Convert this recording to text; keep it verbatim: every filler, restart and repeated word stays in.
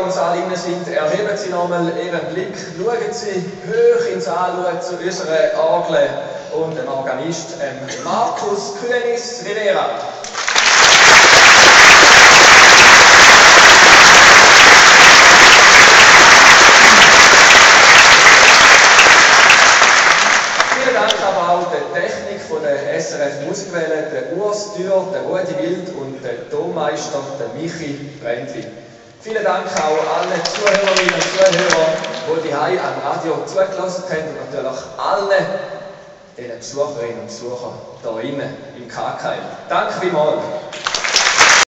im Saal innen sind, erheben Sie nochmal Ihren Blick, schauen Sie hoch ins Anschauen zu unserer Orgel und dem Organist ähm, Markus Kühnis Rivera. Vielen Dank aber auch der Technik von der S R F Musikwelle, der Urs Dürr, der Rudi Wild und der Tonmeister, der Michi Brändli. Vielen Dank auch allen Zuhörerinnen und Zuhörern, die hier am Radio zugelassen haben und natürlich allen den Besucherinnen und Besuchern hier innen im K K L. Danke vielmals.